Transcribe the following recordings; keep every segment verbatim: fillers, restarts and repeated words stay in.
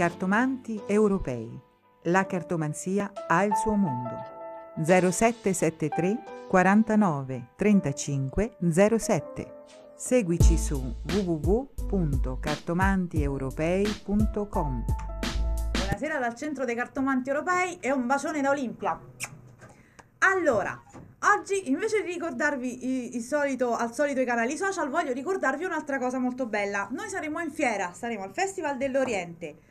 Cartomanti europei. La cartomanzia ha il suo mondo. zero sette sette tre quarantanove trentacinque zero sette. Seguici su w w w punto cartomantieuropei punto com. Buonasera dal centro dei cartomanti europei e un bacione da Olimpia. Allora, oggi invece di ricordarvi i- il solito, al solito i canali social, voglio ricordarvi un'altra cosa molto bella. Noi saremo in fiera, saremo al Festival dell'Oriente.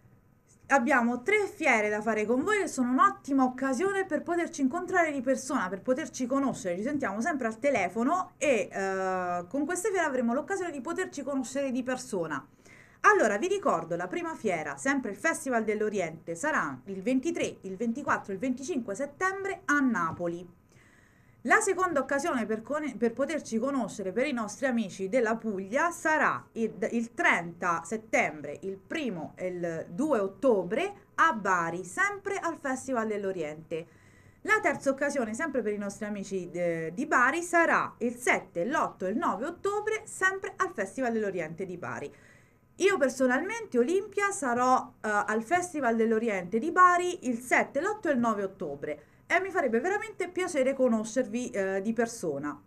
Abbiamo tre fiere da fare con voi che sono un'ottima occasione per poterci incontrare di persona, per poterci conoscere. Ci sentiamo sempre al telefono e eh, con queste fiere avremo l'occasione di poterci conoscere di persona. Allora, vi ricordo, la prima fiera, sempre il Festival dell'Oriente, sarà il ventitré, il ventiquattro e il venticinque settembre a Napoli. La seconda occasione per, con- per poterci conoscere per i nostri amici della Puglia sarà il, il trenta settembre, il primo e il due ottobre a Bari, sempre al Festival dell'Oriente. La terza occasione, sempre per i nostri amici eh, di Bari, sarà il sette, l'otto e il nove ottobre, sempre al Festival dell'Oriente di Bari. Io personalmente, Olimpia, sarò eh, al Festival dell'Oriente di Bari il sette, l'otto e il nove ottobre e mi farebbe veramente piacere conoscervi eh, di persona.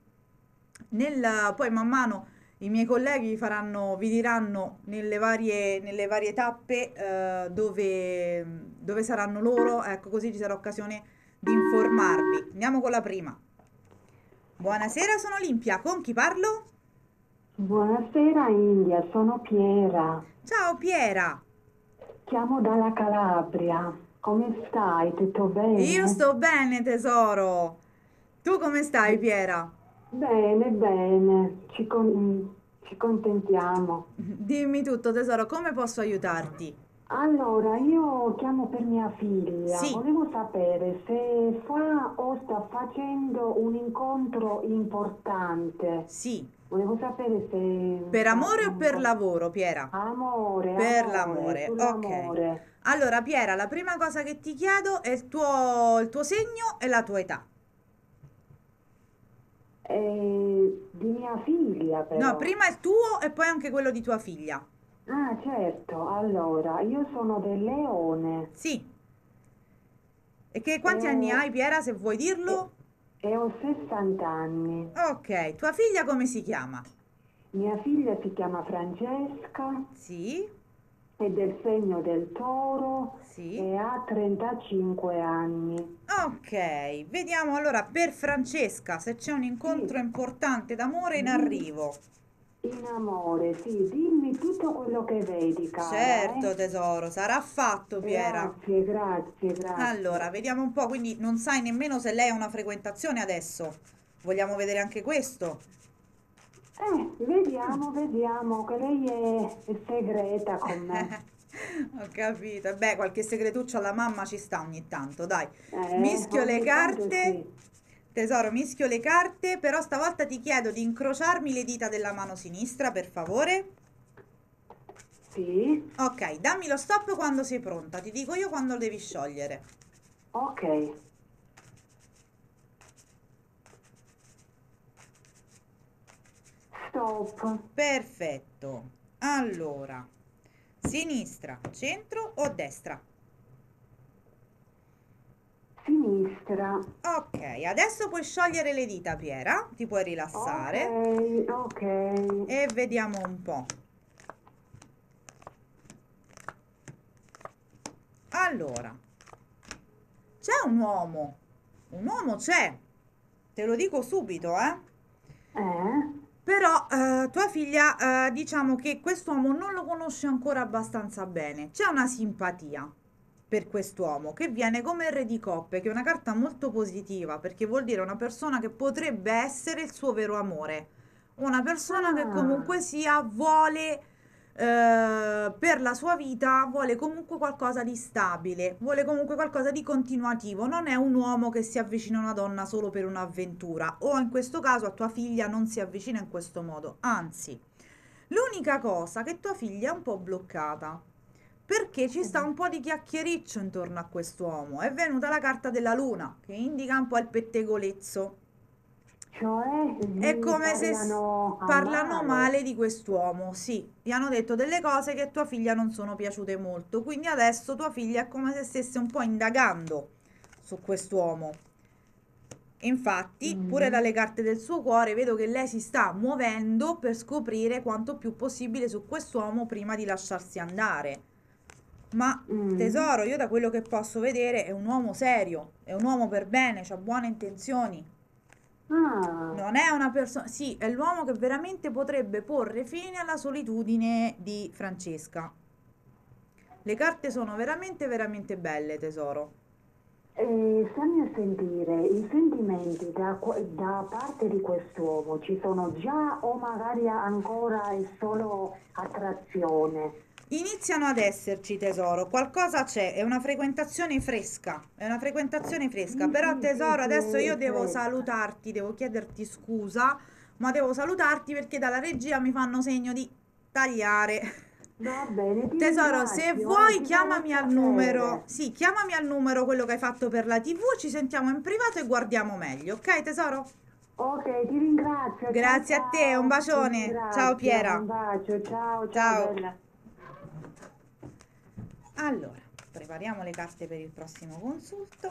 Nel, poi man mano i miei colleghi vi faranno, vi diranno nelle varie, nelle varie tappe eh, dove, dove saranno loro, ecco, così ci sarà occasione di informarvi. Andiamo con la prima. Buonasera, sono Olimpia, con chi parlo? Buonasera India, sono Piera, Ciao Piera, chiamo dalla Calabria. Come stai? Tutto bene? io sto bene tesoro. Tu come stai Piera? Bene, bene, ci, con- ci contentiamo. Dimmi tutto tesoro, come posso aiutarti? Allora, io chiamo per mia figlia. Sì. Volevo sapere se fa o sta facendo un incontro importante. Sì, Volevo sapere se... per amore o per lavoro Piera? Amore, Per amore, l'amore, ok. sull'amore. Allora Piera, la prima cosa che ti chiedo è il tuo, il tuo segno e la tua età. Eh, di mia figlia però. No, prima il tuo e poi anche quello di tua figlia. Ah, certo. Allora, io sono del Leone Sì. E che quanti anni e, hai Piera, se vuoi dirlo? e ho sessanta anni. Ok, tua figlia come si chiama? Mia figlia si chiama Francesca, Sì, è del segno del Toro sì. e ha trentacinque anni. Ok, vediamo allora per Francesca se c'è un incontro Sì, importante d'amore in di- arrivo. in amore, sì, dimmi tutto quello che vedi, cara, Certo eh? tesoro, sarà fatto Piera. Grazie, grazie, Allora, grazie. vediamo un po', quindi non sai nemmeno se lei ha una frequentazione adesso. Vogliamo vedere anche questo? Eh, vediamo, vediamo, che lei è, è segreta con me. Ho capito. Beh, qualche segretuccio alla mamma ci sta ogni tanto, dai. Eh, Mischio le ogni tanto carte. sì. Tesoro, mischio le carte, però stavolta ti chiedo di incrociarmi le dita della mano sinistra, per favore. Sì, Ok, dammi lo stop quando sei pronta, ti dico io quando lo devi sciogliere. ok. Stop. Perfetto. Allora, sinistra, centro o destra? Sinistra. Ok, adesso puoi sciogliere le dita, Piera, ti puoi rilassare Ok, ok. e vediamo un po'. Allora, c'è un uomo, un uomo c'è, te lo dico subito, eh? Eh? Però eh, tua figlia, eh, diciamo che quest'uomo non lo conosce ancora abbastanza bene. C'è una simpatia per quest'uomo che viene come il re di coppe, che è una carta molto positiva perché vuol dire una persona che potrebbe essere il suo vero amore. Una persona che Ah, comunque sia vuole eh, per la sua vita, vuole comunque qualcosa di stabile, vuole comunque qualcosa di continuativo. Non è un uomo che si avvicina a una donna solo per un'avventura, o in questo caso a tua figlia non si avvicina in questo modo. Anzi, l'unica cosa è che tua figlia è un po' bloccata. Perché ci sta un po' di chiacchiericcio intorno a quest'uomo. È venuta la carta della luna, che indica un po' il pettegolezzo. Cioè, È gli come se s- parlano a parlano male. male di quest'uomo, sì, gli hanno detto delle cose che a tua figlia non sono piaciute molto, quindi adesso tua figlia è come se stesse un po' indagando su quest'uomo. Infatti, pure Mm, dalle carte del suo cuore vedo che lei si sta muovendo per scoprire quanto più possibile su quest'uomo prima di lasciarsi andare. Ma mm. tesoro, io da quello che posso vedere è un uomo serio, è un uomo per bene, ha buone intenzioni. Ah, Non è una persona, sì, è l'uomo che veramente potrebbe porre fine alla solitudine di Francesca. Le carte sono veramente, veramente belle, tesoro. e stammi a sentire, i sentimenti da, qua- da parte di quest'uomo ci sono già o magari ancora è solo attrazione? Iniziano ad esserci, tesoro, qualcosa c'è, è una frequentazione fresca, è una frequentazione fresca, Sì, però sì, sì, tesoro, sì, adesso io è devo fresca. salutarti, devo chiederti scusa, ma devo salutarti perché dalla regia mi fanno segno di tagliare. Va bene, ti Tesoro, se ringrazio, eh, vuoi ti farò chiamami al numero, sapere. sì, chiamami al numero quello che hai fatto per la T V, ci sentiamo in privato e guardiamo meglio, ok tesoro? Ok, ti ringrazio, ciao Grazie a te, un ciao, ti bacione, ciao ringrazio, Piera, un bacio, ciao ciao ciao. bella. Allora, prepariamo le carte per il prossimo consulto.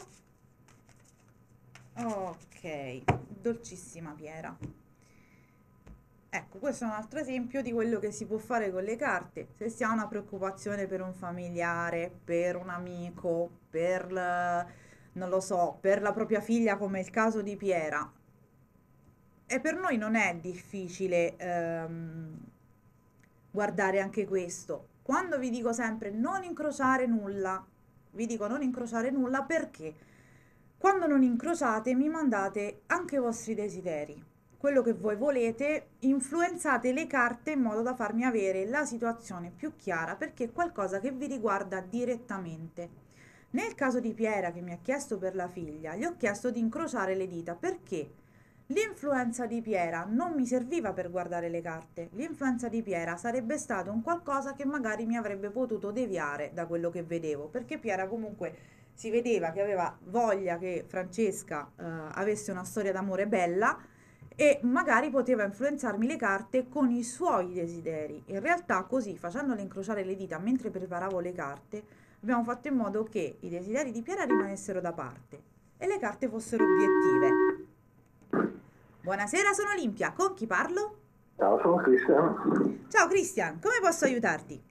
Ok, dolcissima Piera. Ecco, questo è un altro esempio di quello che si può fare con le carte. Se si ha una preoccupazione per un familiare, per un amico, per, l- non lo so, per la propria figlia, come il caso di Piera. E per noi non è difficile ehm, guardare anche questo. Quando vi dico sempre non incrociare nulla, vi dico non incrociare nulla perché quando non incrociate mi mandate anche i vostri desideri, quello che voi volete, influenzate le carte in modo da farmi avere la situazione più chiara perché è qualcosa che vi riguarda direttamente. Nel caso di Piera che mi ha chiesto per la figlia, gli ho chiesto di incrociare le dita perché l'influenza di Piera non mi serviva per guardare le carte. L'influenza di Piera sarebbe stato un qualcosa che magari mi avrebbe potuto deviare da quello che vedevo, perché Piera comunque si vedeva che aveva voglia che Francesca eh, avesse una storia d'amore bella e magari poteva influenzarmi le carte con i suoi desideri. In realtà così, facendole incrociare le dita mentre preparavo le carte, abbiamo fatto in modo che i desideri di Piera rimanessero da parte e le carte fossero obiettive. Buonasera, sono Olimpia. Con chi parlo? Ciao, sono Cristian. Ciao Christian, come posso aiutarti?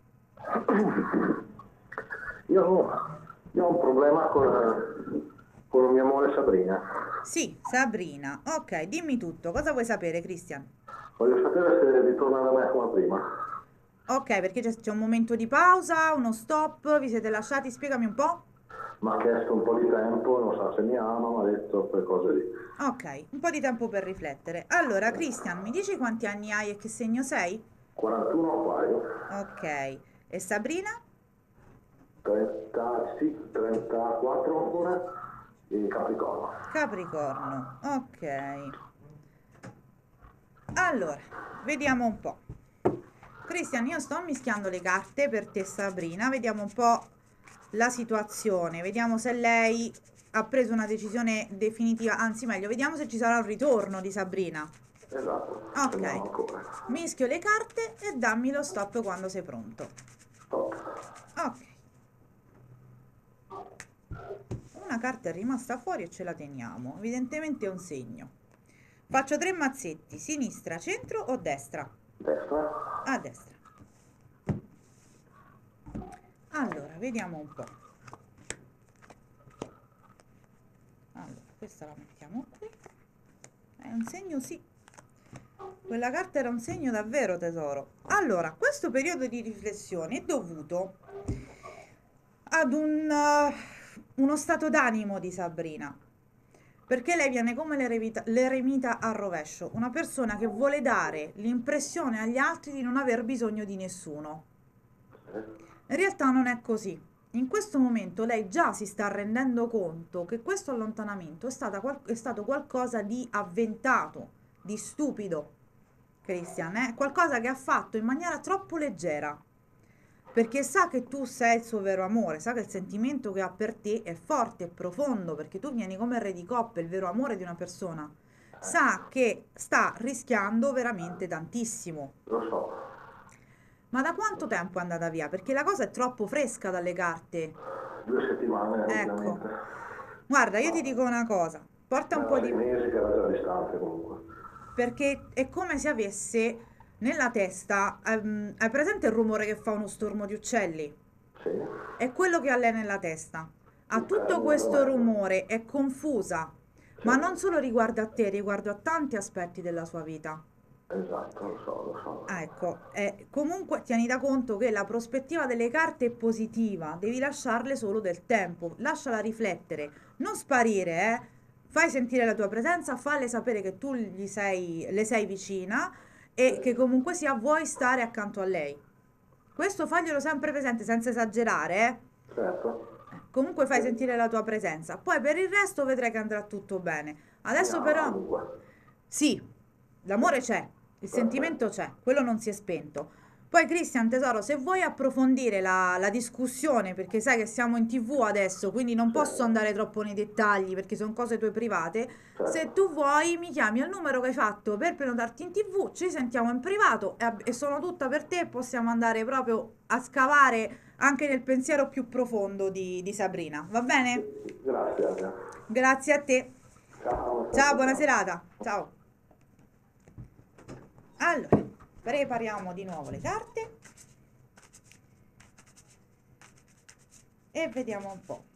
Io, io ho un problema con, con mia moglie Sabrina. Sì, Sabrina. Ok, dimmi tutto. Cosa vuoi sapere, Christian? Voglio sapere se ritorna da me come prima. Ok, perché c'è c'è un momento di pausa, uno stop, vi siete lasciati? Spiegami un po'. Mi ha chiesto un po' di tempo, non sa se mi ama, mi ha detto quelle cose lì. Ok, un po' di tempo per riflettere. Allora, Christian, mi dici quanti anni hai e che segno sei? quarantuno Acquario, Ok. E Sabrina? trenta, sì, trentaquattro ancora, e Capricorno. Capricorno. Ok. Allora, vediamo un po'. Christian, io sto mischiando le carte per te, Sabrina. Vediamo un po' la situazione. Vediamo se lei ha preso una decisione definitiva. Anzi, meglio, vediamo se ci sarà un ritorno di Sabrina. Esatto, Ok. vediamo ancora. Mischio le carte e dammi lo stop quando sei pronto. Top. Ok. Una carta è rimasta fuori e ce la teniamo. Evidentemente è un segno. Faccio tre mazzetti. Sinistra, centro o destra? Destra. A destra. Allora, vediamo un po'. Allora, questa la mettiamo qui. È un segno, sì. Quella carta era un segno davvero, tesoro. Allora, questo periodo di riflessione è dovuto ad un, uh, uno stato d'animo di Sabrina. Perché lei viene come l'eremita, l'eremita a rovescio, una persona che vuole dare l'impressione agli altri di non aver bisogno di nessuno. In realtà non è così. In questo momento lei già si sta rendendo conto che questo allontanamento è, stata qual- è stato qualcosa di avventato, di stupido, Christian, è qualcosa che ha fatto in maniera troppo leggera, perché sa che tu sei il suo vero amore, sa che il sentimento che ha per te è forte e profondo, perché tu vieni come il re di coppe, il vero amore di una persona. sa che sta rischiando veramente tantissimo. Lo so. Ma da quanto tempo è andata via? Perché la cosa è troppo fresca dalle carte. Due settimane, Ecco. ovviamente. Guarda, io ti dico una cosa. Porta un Ma po' era di... sei mesi che era già distante comunque. Perché è come se avesse nella testa... ehm, hai presente il rumore che fa uno stormo di uccelli? Sì. È quello che ha lei nella testa. Ha Ok, tutto allora questo vabbè. rumore, è confusa. Ma Sì. non solo riguardo a te, riguardo a tanti aspetti della sua vita. Esatto, lo so, lo so. Ah, ecco, eh, comunque tieni da conto che la prospettiva delle carte è positiva, devi lasciarle solo del tempo, lasciala riflettere, non sparire, eh. Fai sentire la tua presenza, falle sapere che tu gli sei, le sei vicina e che comunque sia vuoi stare accanto a lei. Questo faglielo sempre presente, senza esagerare, eh. Certo. Eh, Comunque fai sentire la tua presenza, poi per il resto vedrai che andrà tutto bene. Adesso Speriamo però, comunque. sì, l'amore c'è, il sentimento c'è, quello non si è spento. Poi Cristian tesoro, se vuoi approfondire la, la discussione, perché sai che siamo in T V adesso, quindi non posso Certo, andare troppo nei dettagli perché sono cose tue private, se certo. tu vuoi mi chiami al numero che hai fatto per prenotarti in T V, ci sentiamo in privato e, ab- e sono tutta per te, possiamo andare proprio a scavare anche nel pensiero più profondo di, di Sabrina, va bene? Grazie a te. Grazie a te. Ciao, ciao, Ciao, ciao. buona Ciao. serata. Ciao. Allora, prepariamo di nuovo le carte e vediamo un po'.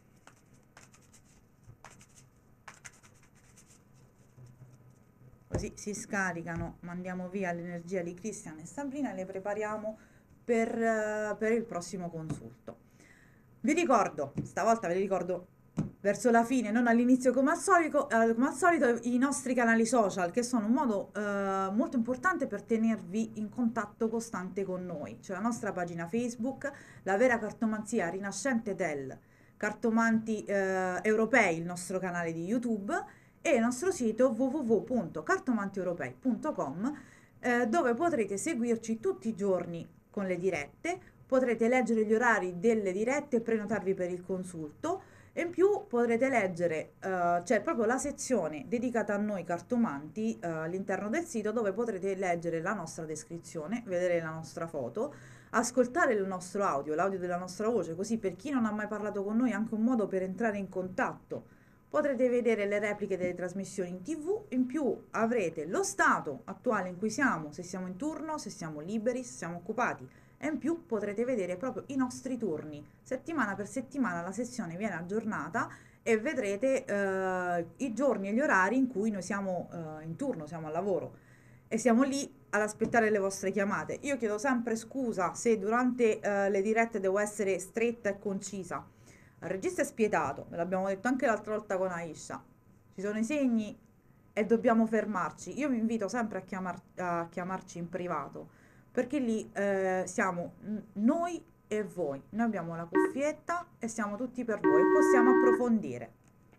Così si scaricano, mandiamo via l'energia di Cristian e Sabrina e le prepariamo per, eh, per il prossimo consulto. Vi ricordo, stavolta ve li ricordo verso la fine, non all'inizio come al solito, eh, come al solito, i nostri canali social, che sono un modo eh, molto importante per tenervi in contatto costante con noi. C'è la nostra pagina Facebook, La Vera Cartomanzia Rinascente del Cartomanti eh, Europei, il nostro canale di YouTube, e il nostro sito w w w punto cartomantieuropei punto com, eh, dove potrete seguirci tutti i giorni con le dirette, potrete leggere gli orari delle dirette e prenotarvi per il consulto e in più potrete leggere, eh, c'è proprio la sezione dedicata a noi cartomanti eh, all'interno del sito dove potrete leggere la nostra descrizione, vedere la nostra foto, ascoltare il nostro audio, l'audio della nostra voce, così per chi non ha mai parlato con noi è anche un modo per entrare in contatto. Potrete vedere le repliche delle trasmissioni in T V, in più avrete lo stato attuale in cui siamo, se siamo in turno, se siamo liberi, se siamo occupati e in più potrete vedere proprio i nostri turni. Settimana per settimana la sessione viene aggiornata e vedrete eh, i giorni e gli orari in cui noi siamo eh, in turno, siamo al lavoro e siamo lì ad aspettare le vostre chiamate. Io chiedo sempre scusa se durante eh, le dirette devo essere stretta e concisa. Il regista è spietato, ve l'abbiamo detto anche l'altra volta con Aisha. Ci sono i segni e dobbiamo fermarci. Io vi invito sempre a, chiamar- a chiamarci in privato, perché lì eh, siamo n- noi e voi. Noi abbiamo la cuffietta e siamo tutti per voi. Possiamo approfondire.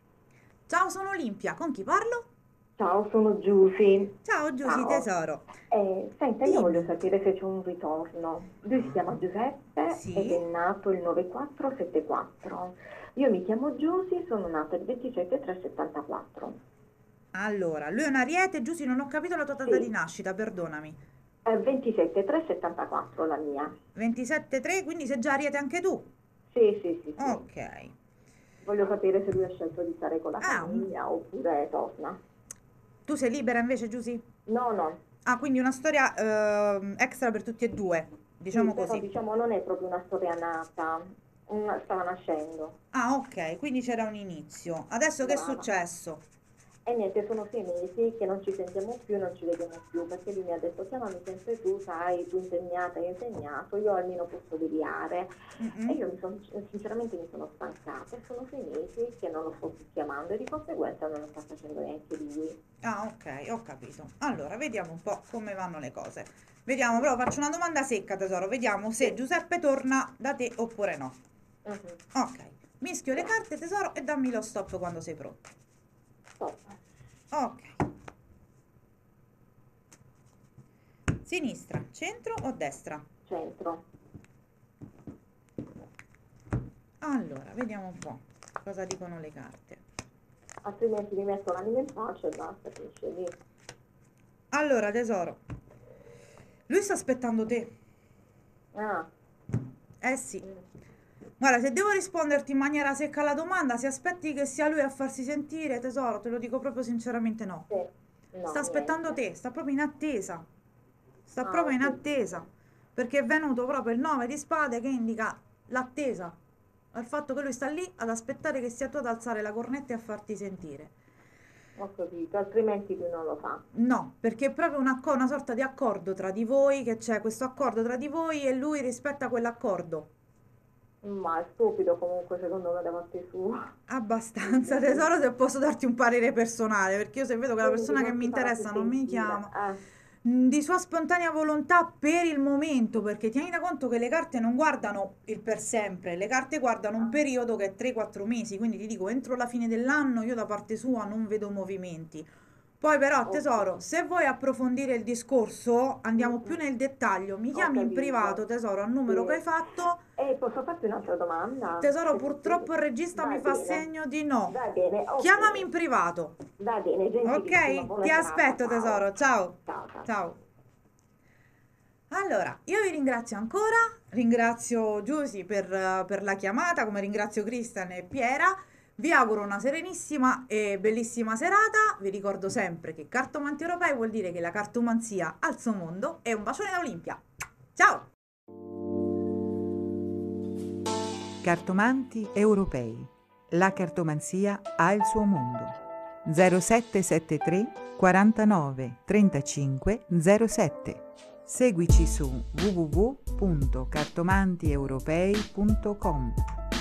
Ciao, sono Olimpia. Con chi parlo? Ciao, sono Giusy. Ciao Giusy Ciao. tesoro. Eh, senta, io voglio Dimmi. sapere se c'è un ritorno. Lui si chiama Giuseppe ed Sì? è nato il nove quattro sette quattro. Io mi chiamo Giusy, sono nata il ventisette tre settantaquattro. Allora, lui è un ariete. Giusy, non ho capito la tua data di Sì, nascita, perdonami. eh, ventisette tre settantaquattro la mia. ventisette tre, quindi sei già ariete anche tu. Sì, sì, sì, sì. Ok. Voglio sapere se lui ha scelto di stare con la Ah, un- famiglia oppure torna. tu sei libera invece, Giusy? No, no. Ah, quindi una storia ehm, extra per tutti e due, Sì, diciamo però così. diciamo non è proprio una storia nata, una- stava nascendo. Ah, ok, quindi c'era un inizio. Adesso che è Brava. successo? E niente, sono sei mesi che non ci sentiamo più, non ci vediamo più, perché lui mi ha detto chiamami sempre tu, sai, tu impegnata, io impegnato, io almeno posso deviare. E Mm-mm. io mi son- sinceramente mi sono stancata, e sono sei mesi che non lo sto più chiamando e di conseguenza non lo sta facendo neanche lui. Ah, ok, ho capito. Allora, vediamo un po' come vanno le cose. Vediamo, però faccio una domanda secca, tesoro. Vediamo se Sì. Giuseppe torna da te oppure no. Mhm. Ok, mischio le carte, tesoro, e dammi lo stop quando sei pronto. Stop. Ok. Sinistra, centro o destra? Centro. Allora, vediamo un po' cosa dicono le carte. altrimenti mi metto l'anima in pace e basta, finisce lì. Allora, tesoro, lui sta aspettando te. Ah, Eh sì. Guarda, se devo risponderti in maniera secca alla domanda, se aspetti che sia lui a farsi sentire, tesoro, te lo dico proprio sinceramente no. sì. No, Sta aspettando niente. te, sta proprio in attesa. Sta Ah, proprio in ok. attesa. Perché è venuto proprio il nove di spade che indica l'attesa. Al fatto che lui sta lì ad aspettare che sia tu ad alzare la cornetta e a farti sentire. Ho capito, altrimenti lui non lo fa. No, perché è proprio una, co- una sorta di accordo tra di voi, che c'è questo accordo tra di voi e lui rispetta quell'accordo. Ma è stupido comunque secondo me da parte sua. Abbastanza, tesoro, se posso darti un parere personale, perché io se vedo che la Quindi persona che non mi si farà interessa più non mi sentire. chiama, Eh, mh, di sua spontanea volontà per il momento, perché tieni da conto che le carte non guardano il per sempre, le carte guardano un periodo che è tre quattro mesi, quindi ti dico, entro la fine dell'anno io da parte sua non vedo movimenti. Poi però, ok. tesoro, se vuoi approfondire il discorso, andiamo più Mm, nel dettaglio, mi Ho chiami in privato, capito. tesoro, al numero che hai Sì. fatto. E posso farti un'altra domanda? Tesoro, Se purtroppo il possibile. regista Va mi fa bene, segno di no. va bene, ok. Chiamami in privato. Va bene, gentilissima, Ok? buona Ti serata, aspetto, ciao. tesoro. Ciao. Ciao, ciao. Ciao. Allora, io vi ringrazio ancora, ringrazio Giusy per, eh, per la chiamata, come ringrazio Cristian e Piera. Vi auguro una serenissima e bellissima serata. Vi ricordo sempre che cartomanti europei vuol dire che la cartomanzia ha il suo mondo e un bacione da Olimpia. Ciao! Cartomanti europei. La cartomanzia ha il suo mondo. zero sette sette tre quarantanove trentacinque zero sette. Seguici su w w w punto cartomantieuropei punto com.